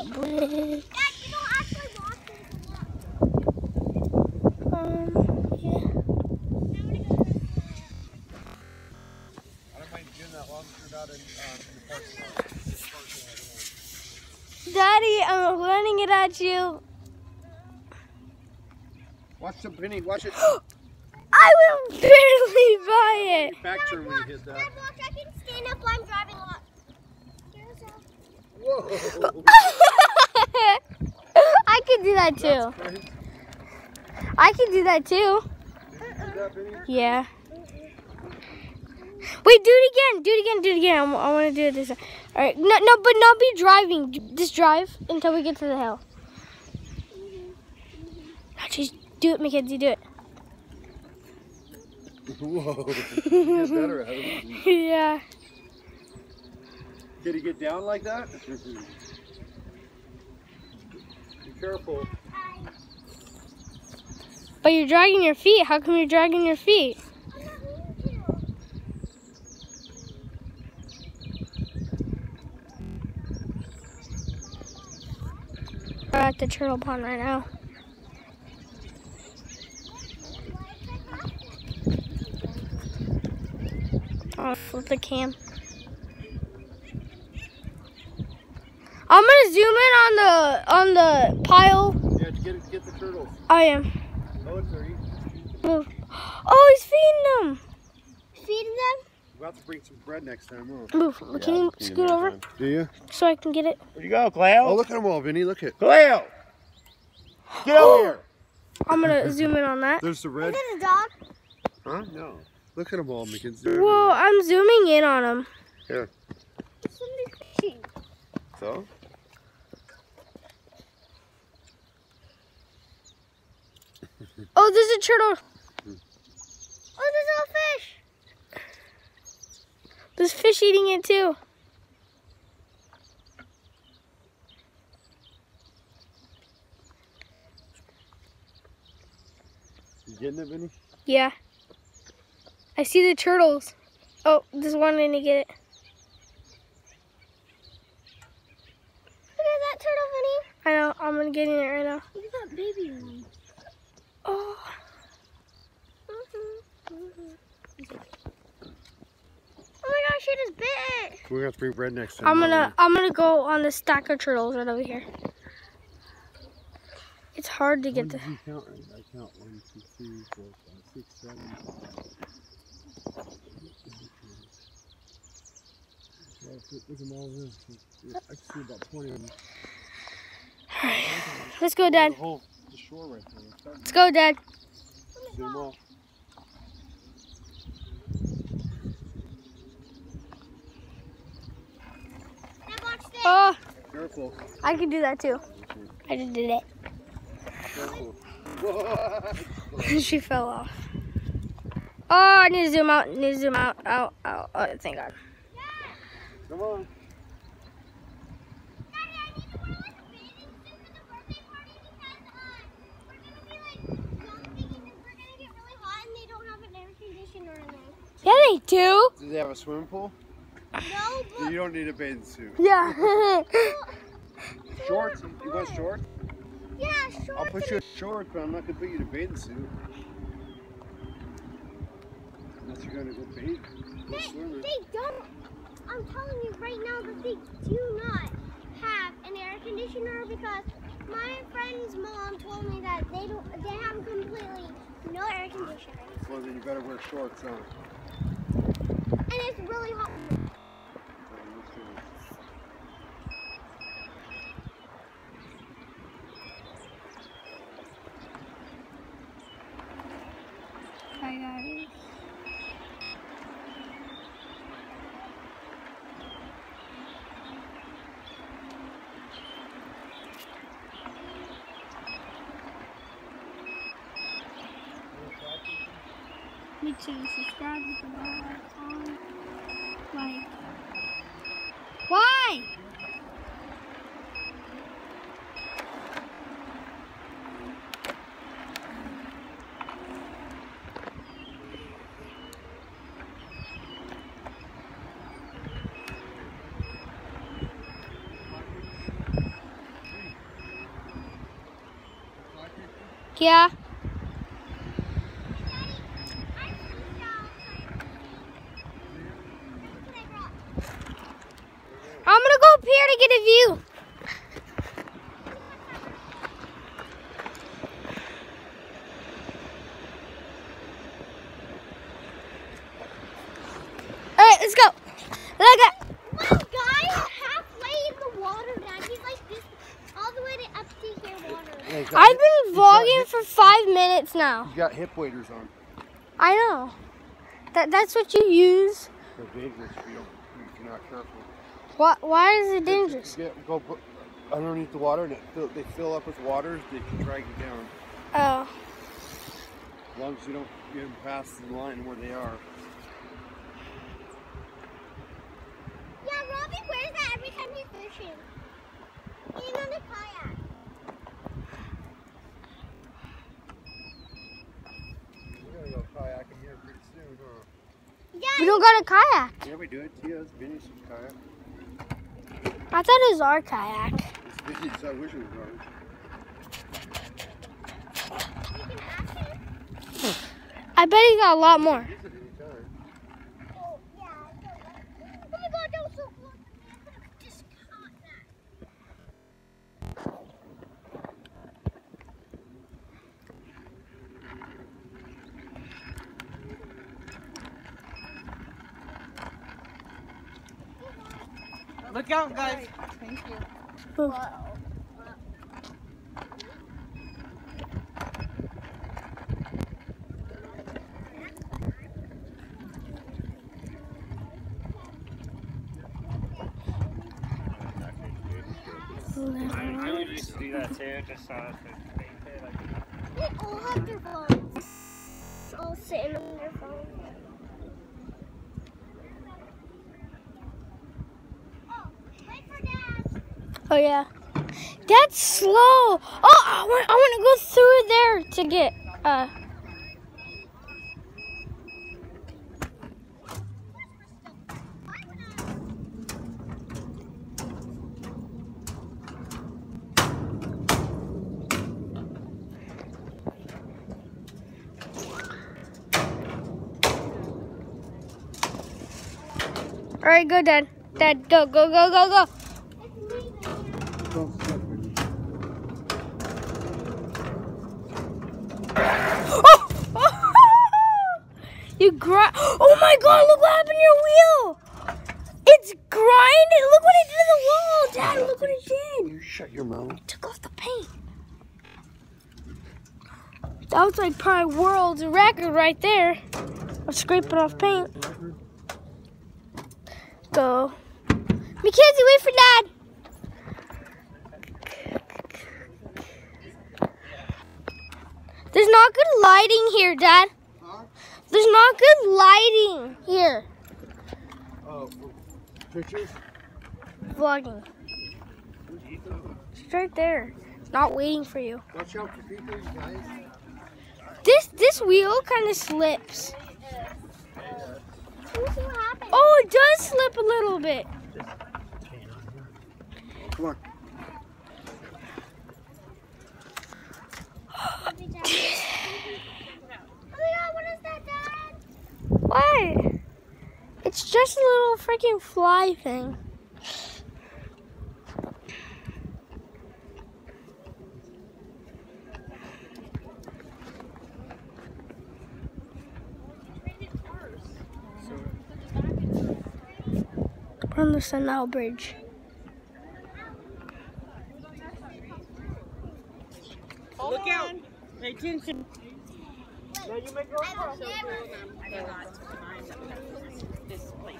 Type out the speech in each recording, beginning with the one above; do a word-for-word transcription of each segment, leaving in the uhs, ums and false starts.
a bridge. Dad, you don't actually walk there. Um, yeah. I don't mind doing that long as you're not in, uh, in the parking lot. Daddy, I'm running it at you. Watch the Vinny, watch it. I went barely by it. Back turn when you hit that. Dad, watch, I can stand up while I'm driving a lot. Here's a... Whoa! I can do that too. I can do that too. Yeah. Wait, do it again. Do it again. Do it again. I, I want to do it this time. All right. No, no, but not be driving. Just drive until we get to the hill. No, just do it, Mackenzie. Do it. Whoa! You get better at it. Yeah. Did he get down like that? Be careful. But you're dragging your feet. How come you're dragging your feet? We're at the turtle pond right now. I'll flip the cam. I'm gonna zoom in on the on the pile. Yeah, get get the turtles. I am. Oh, it's there. Move. Oh, he's feeding them. Feeding them? We'll have to bring some bread next time. Huh? Move. Can you scoot over Do you? so I can get it? Where'd you go, Cleo? Oh, look at them all, Vinny. Look at Cleo. Get over here. I'm gonna zoom in on that. There's the red. Is it a dog? Huh? No. Look at them all, Mackenzie. Whoa, I'm zooming in on them. Here. Somebody's fishing. So? Oh, there's a turtle. Oh, there's a fish. There's fish eating it too. You getting it, Vinny? Yeah. I see the turtles. Oh, there's one going to get it. Look at that turtle, Vinny. I know. I'm going to get in it right now. Look at that baby one. Oh. Mm-hmm. Mm-hmm. Oh my gosh, it just bit it. We're gonna have to bring bread next time. I'm gonna I'm gonna go on the stack of turtles right over here. It's hard to get the. You count? I count one, two, three, four, five, six, seven. Look at them all there. I can see about twenty of them. Alright, let's go, Dad. The whole the shore right there. Let's go, Dad. See them all. Now watch this. Oh, Careful. I can do that too. I just did it. Careful. She fell off. Oh, I need to zoom out. I need to zoom out. Out. Out. Oh, thank God. Come on. Daddy, I need to wear like a bathing suit for the birthday party because uh, we're gonna be like jumping and we're gonna get really hot and they don't have an air conditioner in there. Yeah, they do. Do they have a swimming pool? No, but You don't need a bathing suit. Yeah. Shorts? You want shorts? yeah, sure. I'll put you in shorts, but I'm not gonna put you in a bathing suit. Unless you're gonna go bathe. Go They, swimming. they don't. I'm telling you right now that they do not have an air conditioner because my friend's mom told me that they don't. They have completely no air conditioning, Well, then you better wear shorts on. and it's really hot. Hi, guys. Make sure you subscribe with the bell icon. Like. Why? Yeah. I'm gonna go up here to get a view. All right, let's go. Look at. My guy is halfway in the water, Dad. He's like this, all the way to up to here water. Yeah, he's got I've hip- been he's got vlogging hip- for five minutes now. He's got hip waders on. I know. That that's what you use. They're dangerous if you don't, if you're not careful. Why why is it dangerous? Get, go put underneath the water and it fill, they fill up with water, they can drag you down. Oh. As long as you don't get them past the line where they are. Yeah, Robbie wears that every time he's fishing. Even on the kayak. We're gonna go kayaking here pretty soon, huh? We Yeah, don't got a kayak. Yeah, we do it. Tia's Vinny's kayak. I thought it was our kayak. It's Vinny's. I wish it was ours. you can ask him. I bet he got a lot more. Use it anytime. Oh, yeah. Oh my God, that was so close. I could have just caught that. Look out, guys. I, I would used to do that too, just so I could paint it. Like, They all have their phones. All sitting on their phones. Oh, wait for Dad. Oh yeah. That's slow. Oh, I want I want to go through there to get uh. All right, go, Dad. Dad, go, go, go, go, go. Don't slip, Vinny. Oh! You grind. Oh my God! Look what happened to your wheel. It's grinding. Look what it did to the wall, Dad. Look what it did. You shut your mouth. Took off the paint. That was like probably world's record right there. of scraping off paint. Go. Mackenzie, wait for Dad. There's not good lighting here, Dad. Huh? There's not good lighting here. Oh, for pictures? Vlogging. It's right there. It's not waiting for you. Watch out for people, you guys. This this wheel kind of slips. Let me see what happened. Oh, it does slip a little bit. Come on. Oh my God, what is that, Dad? What? It's just a little freaking fly thing. We're on the Sundial Bridge. Look out! Pay attention. Now you make your I will never. I forgot to find this place.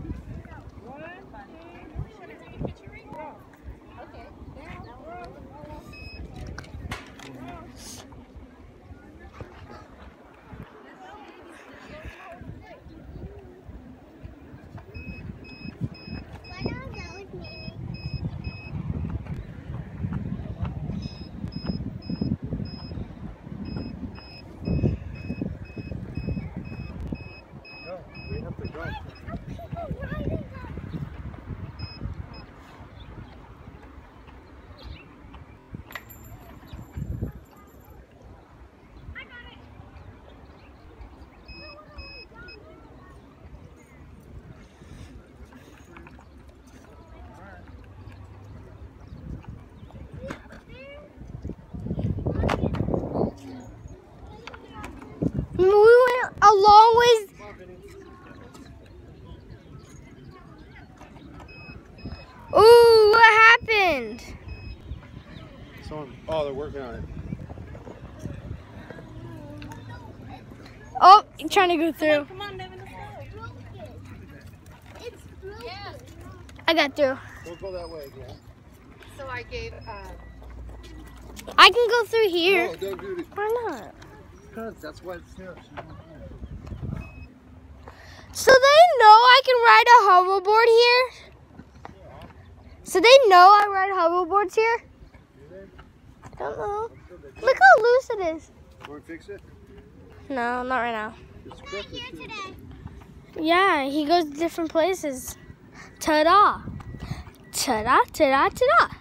Why don't you like me? Oh, they're working on it. Oh, you're trying to go through. Come on, Devin. It's broken. Yeah. I got through. Don't go that way again. So I gave. Uh, I can go through here. No, don't do it. Why not? Because that's why it's there. So they know I can ride a hoverboard here? So they know I ride hoverboards here? I don't know. Look how loose it is. Want to fix it? No, not right now. It's Not crooked, here too. today. Yeah, he goes to different places. Ta-da. Ta-da, ta-da, ta-da.